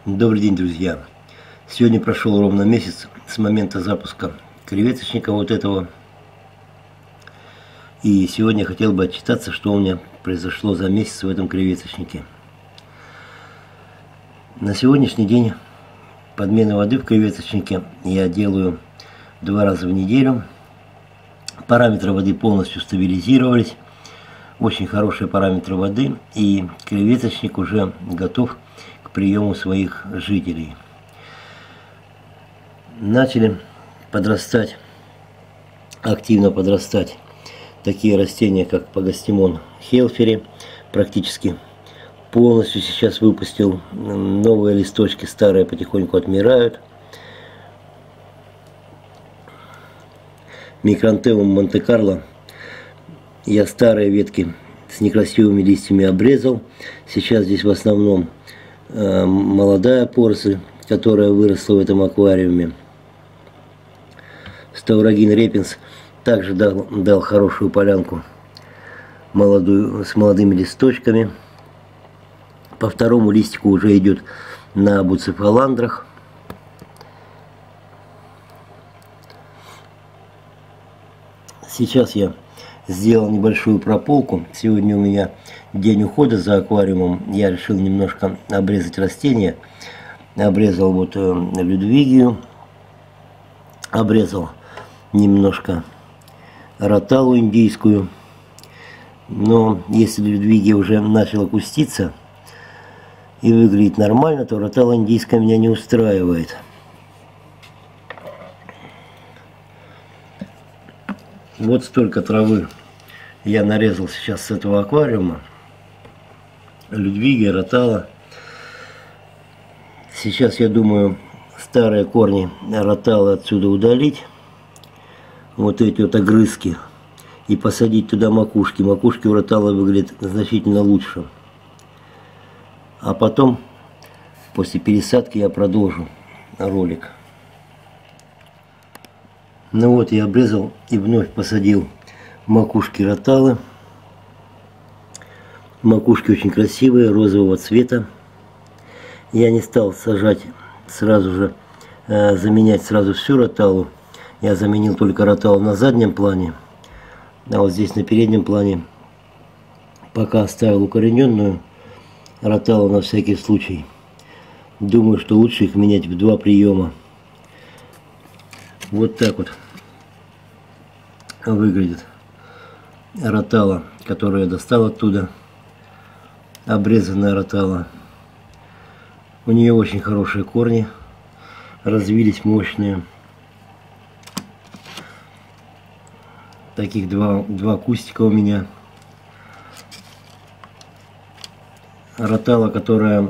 Добрый день, друзья! Сегодня прошел ровно месяц с момента запуска креветочника вот этого. И сегодня я хотел бы отчитаться, что у меня произошло за месяц в этом креветочнике. На сегодняшний день подмену воды в креветочнике я делаю 2 раза в неделю. Параметры воды полностью стабилизировались. Очень хорошие параметры воды, и креветочник уже готов к приему своих жителей. Начали подрастать, активно подрастать такие растения, как пагостимон хелфери. Практически полностью сейчас выпустил. Новые листочки, старые потихоньку отмирают. Микрантемум Монте-Карло я старые ветки с некрасивыми листьями обрезал. Сейчас здесь в основном молодая поросль, которая выросла в этом аквариуме. Стаурогин репинс также дал хорошую полянку молодую, с молодыми листочками. По второму листику уже идет на буцефаландрах. Сейчас я сделал небольшую прополку. Сегодня у меня день ухода за аквариумом. Я решил немножко обрезать растения. Обрезал вот людвигию. Обрезал немножко роталу индийскую. Но если людвигия уже начала куститься и выглядит нормально, то ротала индийская меня не устраивает. Вот столько травы я нарезал сейчас с этого аквариума. Людвигия, ротала. Сейчас я думаю старые корни роталы отсюда удалить. Вот эти вот огрызки. И посадить туда макушки. Макушки у роталы выглядят значительно лучше. А потом, после пересадки, я продолжу ролик. Ну вот, я обрезал и вновь посадил макушки роталы. Макушки очень красивые, розового цвета. Я не стал сажать сразу же, заменять сразу всю роталу. Я заменил только роталу на заднем плане. А вот здесь на переднем плане пока оставил укорененную роталу на всякий случай. Думаю, что лучше их менять в 2 приема. Вот так вот выглядит ротала, которую я достал оттуда. Обрезанная ротала. У нее очень хорошие корни, развились мощные. Таких два кустика у меня. Ротала, которая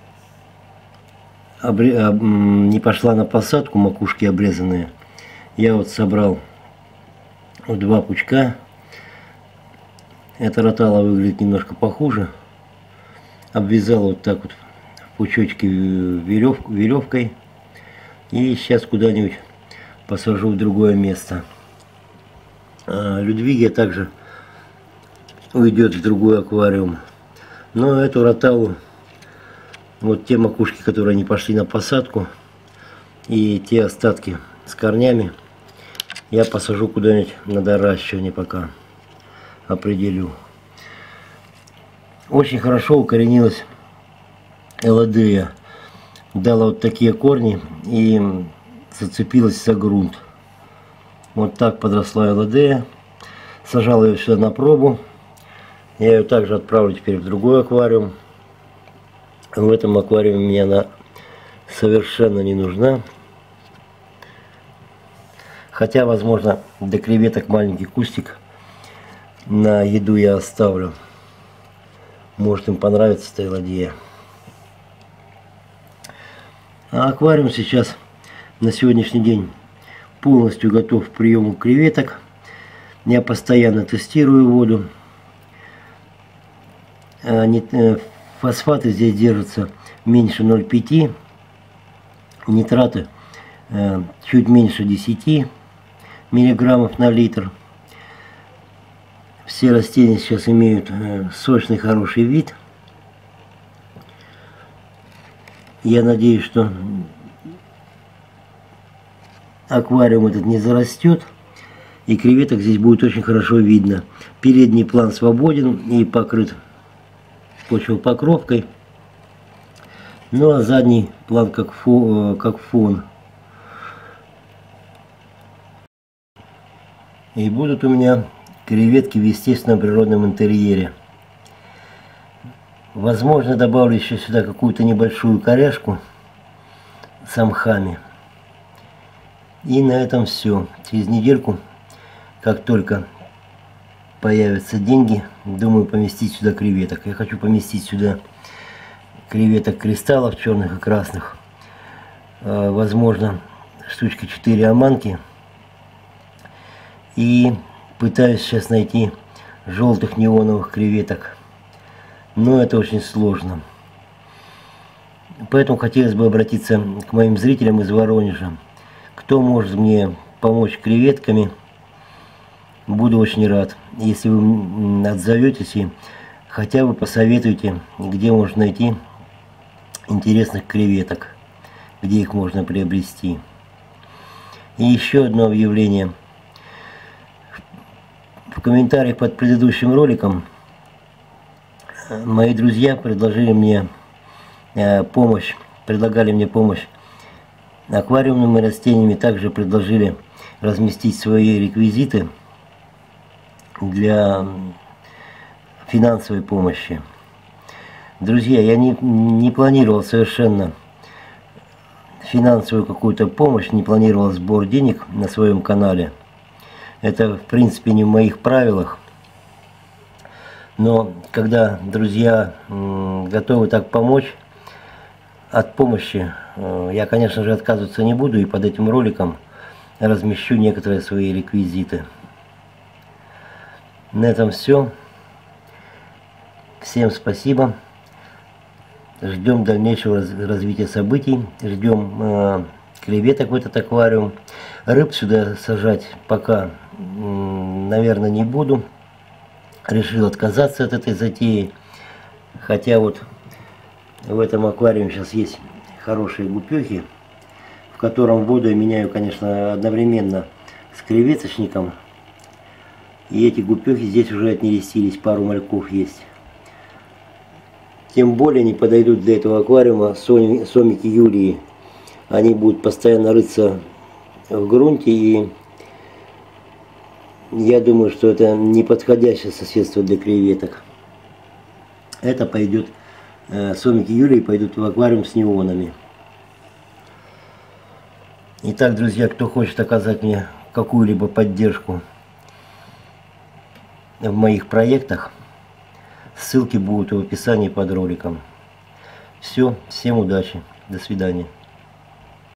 не пошла на посадку, макушки обрезанные. Я вот собрал 2 пучка. Эта ротала выглядит немножко похуже. Обвязал вот так вот в пучочке веревкой. И сейчас куда-нибудь посажу в другое место. Людвигия также уйдет в другой аквариум. Но эту роталу, вот те макушки, которые не пошли на посадку, и те остатки с корнями, я посажу куда-нибудь на доращивание, пока определю. Очень хорошо укоренилась элодея. Дала вот такие корни и зацепилась за грунт. Вот так подросла элодея. Сажал ее сюда на пробу. Я ее также отправлю теперь в другой аквариум. В этом аквариуме мне она совершенно не нужна. Хотя, возможно, для креветок маленький кустик на еду я оставлю. Может, им понравится эта элодея. А аквариум сейчас на сегодняшний день полностью готов к приему креветок. Я постоянно тестирую воду. Фосфаты здесь держатся меньше 0,5. Нитраты чуть меньше 10 миллиграммов на литр. Все растения сейчас имеют сочный, хороший вид. Я надеюсь, что аквариум этот не зарастет, и креветок здесь будет очень хорошо видно. Передний план свободен и покрыт почвопокровкой. Ну а задний план как фон. И будут у меня креветки в естественном природном интерьере. Возможно, добавлю еще сюда какую-то небольшую коряшку с мхами. И на этом все. Через недельку, как только появятся деньги, думаю поместить сюда креветок. Я хочу поместить сюда креветок кристаллов черных и красных. Возможно, штучки 4 оманки. И пытаюсь сейчас найти желтых неоновых креветок. Но это очень сложно. Поэтому хотелось бы обратиться к моим зрителям из Воронежа. Кто может мне помочь креветками, буду очень рад. Если вы отзоветесь и хотя бы посоветуйте, где можно найти интересных креветок, где их можно приобрести. И еще одно объявление. В комментариях под предыдущим роликом мои друзья предлагали мне помощь аквариумными растениями, также предложили разместить свои реквизиты для финансовой помощи. Друзья, я не планировал совершенно финансовую какую-то помощь, не планировал сбор денег на своем канале. Это, в принципе, не в моих правилах. Но когда друзья готовы так помочь, от помощи я, конечно же, отказываться не буду, и под этим роликом размещу некоторые свои реквизиты. На этом все. Всем спасибо. Ждем дальнейшего развития событий. Ждем креветок в этот аквариум. Рыб сюда сажать пока, наверное, не буду. Решил отказаться от этой затеи. Хотя вот в этом аквариуме сейчас есть хорошие гупехи, в котором воду я меняю, конечно, одновременно с креветочником. И эти гупехи здесь уже отнерестились, пару мальков есть. Тем более не подойдут для этого аквариума сомики Юлии. Они будут постоянно рыться в грунте, и я думаю, что это неподходящее соседство для креветок. Это пойдет, сомики Юлии пойдут в аквариум с неонами. Итак, друзья, кто хочет оказать мне какую-либо поддержку в моих проектах, ссылки будут в описании под роликом. Все, всем удачи, до свидания.